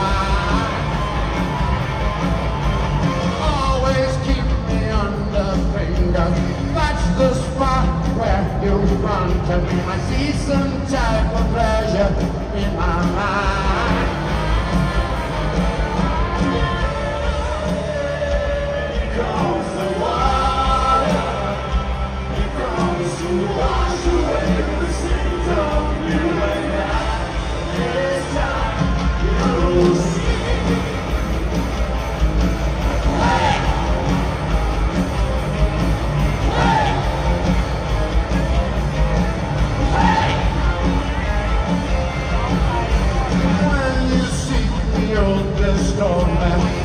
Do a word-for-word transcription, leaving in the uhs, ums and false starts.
Always keep me under finger. That's the spot where you run to me. I see some type of pleasure in my mind. Here comes the water. It comes to wash away the sins of you and I. This time you'll see. Hey! Hey! Hey! When you see me, you'll just go back.